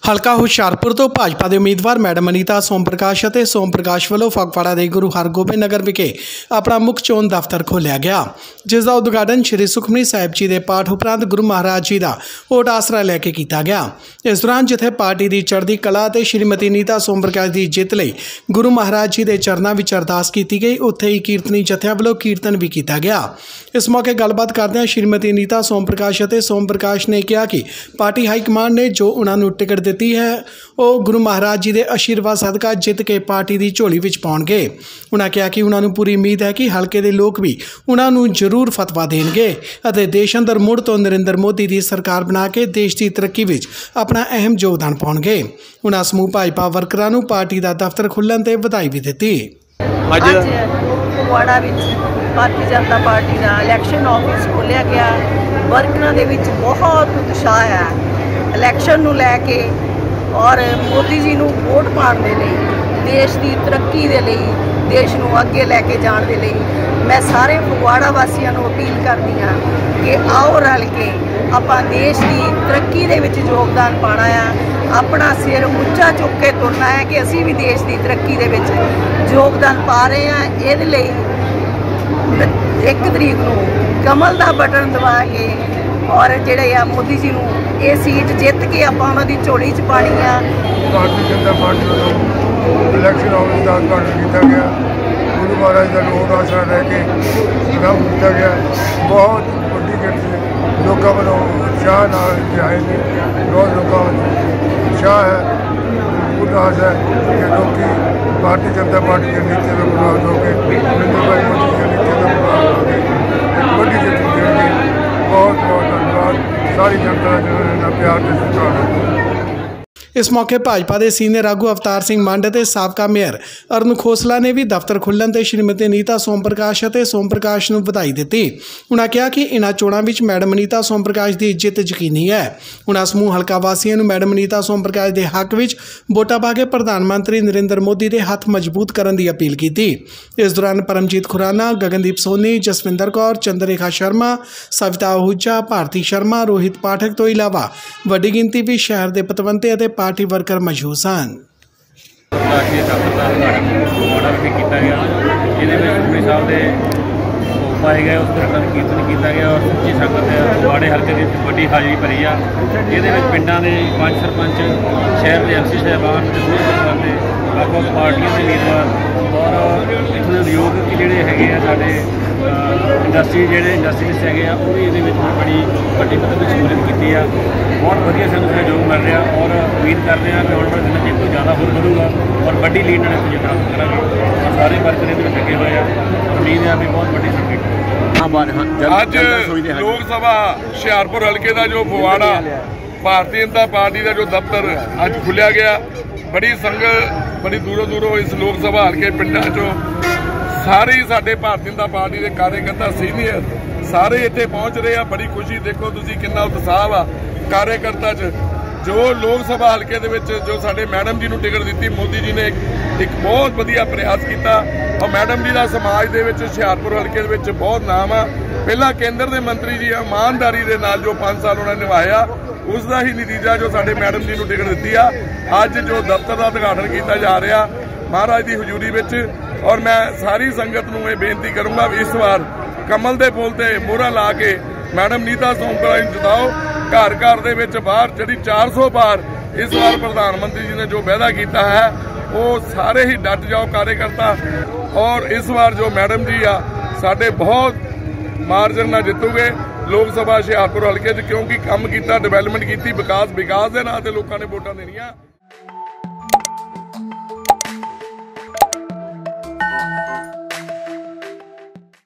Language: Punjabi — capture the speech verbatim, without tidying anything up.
ਹਲਕਾ ਹੁਸ਼ਿਆਰਪੁਰ ਤੋਂ ਭਾਜਪਾ ਦੇ ਉਮੀਦਵਾਰ ਮੈਡਮ ਅਨੀਤਾ ਸੋਮ ਪ੍ਰਕਾਸ਼ ਅਤੇ ਸੋਮ ਪ੍ਰਕਾਸ਼ ਵੱਲੋਂ ਫਗਵਾੜਾ ਦੇ ਗੁਰੂ ਹਰਗੋਬਿੰਦ ਨਗਰ ਵਿਖੇ ਆਪਣਾ ਮੁੱਖ ਚੋਣ ਦਫ਼ਤਰ ਖੋਲ੍ਹਿਆ ਗਿਆ, ਜਿਸ ਦਾ ਉਦਘਾਟਨ ਸ਼੍ਰੀ ਸੁਖਮਨੀ ਸਾਹਿਬ ਜੀ ਦੇ ਪਾਠ ਉਪਰੰਤ ਗੁਰੂ ਮਹਾਰਾਜ ਜੀ ਦਾ ਓਟ ਆਸਰਾ ਲੈ ਕੇ ਕੀਤਾ ਗਿਆ। ਇਸ ਦੌਰਾਨ ਜਿੱਥੇ ਪਾਰਟੀ ਦੀ ਚੜ੍ਹਦੀ ਕਲਾ ਅਤੇ ਸ਼੍ਰੀਮਤੀ ਅਨੀਤਾ ਸੋਮ ਪ੍ਰਕਾਸ਼ ਦੀ ਜਿੱਤ ਲਈ ਗੁਰੂ ਮਹਾਰਾਜ ਜੀ ਦੇ ਚਰਨਾਂ ਵਿੱਚ ਅਰਦਾਸ ਕੀਤੀ ਗਈ, ਉੱਥੇ ਹੀ ਕੀਰਤਨੀ ਜਥਿਆਂ ਵੱਲੋਂ ਕੀਰਤਨ ਵੀ ਕੀਤਾ ਗਿਆ। ਇਸ ਮੌਕੇ ਗੱਲਬਾਤ ਕਰਦਿਆਂ ਸ਼੍ਰੀਮਤੀ ਅਨੀਤਾ ਸੋਮ ਪ੍ਰਕਾਸ਼ ਅਤੇ ਸੋਮ ਪ੍ਰਕਾਸ਼ ਨੇ ਕਿਹਾ ਕਿ ਪਾਰਟੀ ਹਾਈ ਕਮਾਂਡ ਨੇ ਜੋ ਉਹਨਾਂ ਨੂੰ ਟਿਕਟ ਦਿੱਤੀ ਹੈ ਉਹ ਗੁਰੂ ਮਹਾਰਾਜ ਜੀ ਦੇ ਆਸ਼ੀਰਵਾਦ ਸਦਕਾ ਜਿੱਤ ਕੇ ਪਾਰਟੀ ਦੀ ਝੋਲੀ ਵਿੱਚ ਪਾਉਣਗੇ। ਉਹਨਾਂ ਕਿਹਾ ਕਿ ਉਹਨਾਂ ਨੂੰ ਪੂਰੀ ਉਮੀਦ ਹੈ ਕਿ ਹਲਕੇ ਦੇ ਲੋਕ ਵੀ ਉਹਨਾਂ ਨੂੰ ਜ਼ਰੂਰ ਫਤਵਾ ਦੇਣਗੇ ਅਤੇ ਦੇਸ਼ ਅੰਦਰ ਮੁੜ ਤੋਂ ਨਰਿੰਦਰ ਮੋਦੀ ਦੀ ਸਰਕਾਰ ਬਣਾ ਕੇ ਦੇਸ਼ ਦੀ ਤਰੱਕੀ ਵਿੱਚ ਆਪਣਾ ਅਹਿਮ ਯੋਗਦਾਨ ਪਾਉਣਗੇ। ਉਹਨਾਂ ਸਮੂਹ ਭਾਜਪਾ ਵਰਕਰਾਂ ਨੂੰ ਪਾਰਟੀ ਦਾ ਦਫ਼ਤਰ ਖੁੱਲ੍ਹਣ ਤੇ ਵਧਾਈ ਵੀ ਦਿੱਤੀ। ਅੱਜ ਫਗਵਾੜਾ ਵਿੱਚ ਭਾਰਤੀ ਜਨਤਾ ਪਾਰਟੀ ਦਾ ਇਲੈਕਸ਼ਨ ਆਫਿਸ ਖੋਲ੍ਹਿਆ ਗਿਆ। ਵਰਕਰਾਂ ਦੇ ਵਿੱਚ ਬਹੁਤ ਉਤਸ਼ਾਹ ਹੈ ਇਲੈਕਸ਼ਨ ਨੂੰ ਲੈ ਕੇ ਔਰ ਮੋਦੀ ਜੀ ਨੂੰ ਵੋਟ ਪਾਉਣ ਦੇ ਲਈ, ਦੇਸ਼ ਦੀ ਤਰੱਕੀ ਦੇ ਲਈ, ਦੇਸ਼ ਨੂੰ ਅੱਗੇ ਲੈ ਕੇ ਜਾਣ ਦੇ ਲਈ ਮੈਂ ਸਾਰੇ ਫਗਵਾੜਾ ਵਾਸੀਆਂ ਨੂੰ ਅਪੀਲ ਕਰਦੀ ਹਾਂ ਕਿ ਆਓ ਰਲ ਕੇ ਆਪਾਂ ਦੇਸ਼ ਦੀ ਤਰੱਕੀ ਦੇ ਵਿੱਚ ਯੋਗਦਾਨ ਪਾਉਣਾ ਆ, ਆਪਣਾ ਸਿਰ ਉੱਚਾ ਚੁੱਕ ਕੇ ਤੁਰਨਾ ਹੈ ਕਿ ਅਸੀਂ ਵੀ ਦੇਸ਼ ਦੀ ਤਰੱਕੀ ਦੇ ਵਿੱਚ ਯੋਗਦਾਨ ਪਾ ਰਹੇ ਹਾਂ। ਇਹਦੇ ਲਈ ਇੱਕ ਤਰੀਕ ਨੂੰ ਕਮਲ ਦਾ ਬਟਨ ਦਬਾ ਕੇ ਔਰ ਜਿਹੜੇ ਆ ਮੋਦੀ ਜੀ ਨੂੰ ਇਹ ਸੀਟ ਜਿੱਤ ਕੇ ਆਪਾਂ ਉਹਨਾਂ ਦੀ ਝੋਲੀ 'ਚ ਪਾਣੀ ਆ। ਭਾਰਤੀ ਜਨਤਾ ਪਾਰਟੀ ਵੱਲੋਂ ਇਲੈਕਸ਼ਨ ਆਫਿਸ ਦਾ ਉਦਘਾਟਨ ਕੀਤਾ ਗਿਆ। ਗੁਰੂ ਮਹਾਰਾਜ ਦਾ ਓਟ ਆਸਰਾ ਲੈ ਕੇ ਕੰਮ ਕੀਤਾ ਗਿਆ। ਬਹੁਤ ਵੱਡੀ ਗਿਣਤੀ ਲੋਕਾਂ ਵੱਲੋਂ ਉਤਸ਼ਾਹ ਨਾਲ ਆਏ ਨੇ। ਬਹੁਤ ਲੋਕਾਂ ਵਿੱਚ ਉਤਸ਼ਾਹ ਹੈ, ਉਦਾਸ ਹੈ ਕਿ ਲੋਕੀ ਭਾਰਤੀ ਜਨਤਾ ਪਾਰਟੀ ਦੇ ਨੀਤੀ ਦਾ ਪ੍ਰਭਾਵ ਹੋ ਕੇ ਨਰਿੰਦਰ ਭਾਈ ਮੋਦੀ ਦੇ ਨੀਤੀ ਦਾ ਪ੍ਰਭਾਵ ਹੋ ਕੇ ਇੱਕ ਵੱਡੀ ਜਿੱਤ ਦੇਣਗੇ। ਬਹੁਤ ਬਹੁਤ ਧੰਨਵਾਦ ਸਾਰੀ ਜਨਤਾ ਦਾ ਜਿਹਨਾਂ ਨੇ ਪਿਆਰ ਤੇ ਸਤਿਕਾਰ ਦਿੱਤਾ। ਇਸ ਮੌਕੇ ਭਾਜਪਾ ਦੇ ਸੀਨੀਅਰ ਆਗੂ ਅਵਤਾਰ ਸਿੰਘ ਮੰਡ ਅਤੇ ਸਾਬਕਾ ਮੇਅਰ ਅਰੁਣ ਖੋਸਲਾ ਨੇ ਵੀ ਦਫ਼ਤਰ ਖੁੱਲ੍ਹਣ ਤੇ ਸ਼੍ਰੀਮਤੀ ਅਨੀਤਾ ਸੋਮ ਪ੍ਰਕਾਸ਼ ਅਤੇ ਸੋਮ ਪ੍ਰਕਾਸ਼ ਨੂੰ ਵਧਾਈ ਦਿੱਤੀ। ਉਹਨਾਂ ਕਿਹਾ ਕਿ ਇਹਨਾਂ ਚੋਣਾਂ ਵਿੱਚ ਮੈਡਮ ਅਨੀਤਾ ਸੋਮ ਪ੍ਰਕਾਸ਼ ਦੀ ਜਿੱਤ ਯਕੀਨੀ ਹੈ। ਉਹਨਾਂ ਸਮੂਹ ਹਲਕਾ ਵਾਸੀਆਂ ਨੂੰ ਮੈਡਮ ਅਨੀਤਾ ਸੋਮ ਪ੍ਰਕਾਸ਼ ਦੇ ਹੱਕ ਵਿੱਚ ਵੋਟਾਂ ਪਾ ਕੇ ਪ੍ਰਧਾਨ ਮੰਤਰੀ ਨਰਿੰਦਰ ਮੋਦੀ ਦੇ ਹੱਥ ਮਜ਼ਬੂਤ ਕਰਨ ਦੀ ਅਪੀਲ ਕੀਤੀ। ਇਸ ਦੌਰਾਨ ਪਰਮਜੀਤ ਖੁਰਾਨਾ, ਗਗਨਦੀਪ ਸੋਨੀ, ਜਸਵਿੰਦਰ ਕੌਰ, ਚੰਦਰੇਖਾ ਸ਼ਰਮਾ, ਸਵਿਤਾ ਆਹੂਜਾ, ਭਾਰਤੀ ਸ਼ਰਮਾ, ਰੋਹਿਤ ਪਾਠਕ ਤੋਂ ਇਲਾਵਾ ਵੱਡੀ ਗਿਣਤੀ ਵਿੱਚ ਸ਼ਹਿਰ ਦੇ ਪਤਵੰਤੇ ਅਤੇ ਪਾਰਟੀ ਵਰਕਰ ਮੌਜੂਦ ਸਨ। ਰਾਸ਼ਟਰੀ ਦਫ਼ਤਰ ਦਾ ਉਦਘਾਟਨ ਮਾਡਲ ਵੀ ਕੀਤਾ ਗਿਆ। ਇਹਦੇ ਵਿੱਚ ਸੁਖਮਨੀ ਸਾਹਿਬ ਦੇ ਭੋਗ ਪਾਏ ਗਏ, ਉਸ ਤਰ੍ਹਾਂ ਕੀਰਤਨ ਕੀਤਾ ਗਿਆ ਔਰ ਸੱਚੀ ਸੰਗਤ ਫਗਵਾੜੇ ਹਲਕੇ ਦੀ ਵੱਡੀ ਹਾਜ਼ਰੀ ਭਰੀ ਆ। ਇਹਦੇ ਵਿੱਚ ਪਿੰਡਾਂ ਦੇ ਪੰਜ ਸਰਪੰਚ, ਸ਼ਹਿਰ ਦੇ ਐਮ ਸੀ ਸਾਹਿਬਾਨ ਤੇ ਹੋਰ ਪਤਵੰਤੇ, ਵੱਖ ਵੱਖ ਪਾਰਟੀਆਂ ਦੇ ਉਮੀਦਵਾਰ ਔਰ ਇੱਥੋਂ ਦੇ ਉਦਯੋਗ ਜਿਹੜੇ ਹੈਗੇ ਆ, ਸਾਡੇ ਇੰਡਸਟਰੀ ਜਿਹੜੇ ਇੰਡਸਟਰੀਸਟ ਹੈਗੇ ਆ, ਉਹ ਵੀ ਇਹਦੇ ਵਿੱਚ ਬੜੀ ਵੱਡੀ ਪੱਧਰ 'ਤੇ ਸ਼ਮੂਲੀਅਤ ਕੀਤੀ ਆ। ਬਹੁਤ ਵਧੀਆ ਸਾਨੂੰ ਸਹਿਯੋਗ ਮਿਲ ਰਿਹਾ ਔਰ ਉਮੀਦ ਕਰਦੇ ਹਾਂ ਕਿ ਆਉਣ ਵਾਲੇ ਦਿਨਾਂ 'ਚ ਇਹ ਤੋਂ ਜ਼ਿਆਦਾ ਹੋਰ ਵਧੂਗਾ ਔਰ ਵੱਡੀ ਲੀਡ ਨਾਲ ਇੱਥੇ ਜਿੱਤ ਹਾਸਲ ਕਰਾਂਗੇ। ਸਾਰੇ ਵਰਕਰ ਇਹਦੇ ਵਿੱਚ ਲੱਗੇ ਹੋਏ ਆ। ਉਮੀਦ ਹੈ ਵੀ ਬਹੁਤ ਵੱਡੀ ਸੰਖਿਆ। ਅੱਜ ਲੋਕ ਸਭਾ ਹੁਸ਼ਿਆਰਪੁਰ ਹਲਕੇ ਦਾ ਜੋ ਫਗਵਾੜਾ ਭਾਰਤੀ ਜਨਤਾ ਪਾਰਟੀ ਦਾ ਜੋ ਦਫ਼ਤਰ ਅੱਜ ਖੁੱਲ੍ਹਿਆ ਗਿਆ। ਬੜੀ ਸੰਗਤ ਬੜੀ ਦੂਰੋਂ ਦੂਰੋਂ ਇਸ ਲੋਕ ਸਭਾ ਹਲਕੇ ਪਿੰਡਾਂ 'ਚੋਂ ਸਾਰੇ ਹੀ ਸਾਡੇ ਭਾਰਤੀ ਜਨਤਾ ਪਾਰਟੀ ਦੇ ਕਾਰਜਕਰਤਾ ਸੀਨੀਅਰ ਸਾਰੇ ਇੱਥੇ ਪਹੁੰਚ ਰਹੇ ਆ। ਬੜੀ ਖੁਸ਼ੀ, ਦੇਖੋ ਤੁਸੀਂ ਕਿੰਨਾ ਉਤਸ਼ਾਹ ਆ ਕਾਰਜਕਰਤਾ 'ਚ। ਜੋ ਲੋਕ ਸਭਾ ਹਲਕੇ ਦੇ ਵਿੱਚ ਜੋ ਸਾਡੇ ਮੈਡਮ ਜੀ ਨੂੰ ਟਿਕਟ ਦਿੱਤੀ, ਮੋਦੀ ਜੀ ਨੇ ਇੱਕ ਬਹੁਤ ਵਧੀਆ ਪ੍ਰਯਾਸ ਕੀਤਾ ਔਰ ਮੈਡਮ ਜੀ ਦਾ ਸਮਾਜ ਦੇ ਵਿੱਚ ਹੁਸ਼ਿਆਰਪੁਰ ਹਲਕੇ ਦੇ ਵਿੱਚ ਬਹੁਤ ਨਾਮ ਆ। ਪਹਿਲਾਂ ਕੇਂਦਰ ਦੇ ਮੰਤਰੀ ਜੀ ਇਮਾਨਦਾਰੀ ਦੇ ਨਾਲ ਜੋ ਪੰਜ ਸਾਲ ਉਹਨਾਂ ਨੇ ਨਿਭਾਇਆ, ਉਸ ਦਾ ਹੀ ਨਤੀਜਾ ਜੋ ਸਾਡੇ ਮੈਡਮ ਜੀ ਨੂੰ ਟਿਕਟ ਦਿੱਤੀ ਆ। ਅੱਜ ਜੋ ਦਫ਼ਤਰ ਦਾ ਉਦਘਾਟਨ ਕੀਤਾ ਜਾ ਰਿਹਾ ਮਹਾਰਾਜ ਦੀ ਹਜ਼ੂਰੀ ਵਿੱਚ, ਔਰ ਮੈਂ ਸਾਰੀ ਸੰਗਤ ਨੂੰ ਇਹ ਬੇਨਤੀ ਕਰੂੰਗਾ ਵੀ ਇਸ ਵਾਰ ਕਮਲ ਦੇ ਫੁੱਲ ਤੇ ਮੋਹਰਾਂ ਲਾ ਕੇ ਮੈਡਮ ਅਨੀਤਾ ਸੋਮ ਪ੍ਰਕਾਸ਼ ਨੂੰ ਜਿਤਾਓ। ਘਰ ਘਰ ਦੇ ਵਿੱਚ ਬਾਹਰ ਜਿਹੜੀ ਚਾਰ ਸੌ ਪਾਰ ਇਸ ਵਾਰ ਪ੍ਰਧਾਨ ਮੰਤਰੀ ਜੀ ਨੇ ਜੋ ਵਾਅਦਾ ਕੀਤਾ ਹੈ, ਉਹ ਸਾਰੇ ਹੀ ਡਟ ਜਾਓ ਕਾਰਜਕਰਤਾ। ਔਰ ਇਸ ਵਾਰ ਜੋ ਮੈਡਮ ਜੀ ਆ ਸਾਡੇ ਬਹੁਤ ਮਾਰਜਨ ਨਾਲ ਜਿੱਤੂਗੇ ਲੋਕ ਸਭਾ ਹੁਸ਼ਿਆਰਪੁਰ ਹਲਕੇ 'ਚ, ਕਿਉਂਕਿ ਕੰਮ ਕੀਤਾ, ਡਿਵੈਲਪਮੈਂਟ ਕੀਤੀ, ਵਿਕਾਸ ਵਿਕਾਸ ਦੇ ਨਾਂ ਤੇ ਲੋਕਾਂ ਨੇ ਵੋਟਾਂ ਦੇਣੀਆਂ।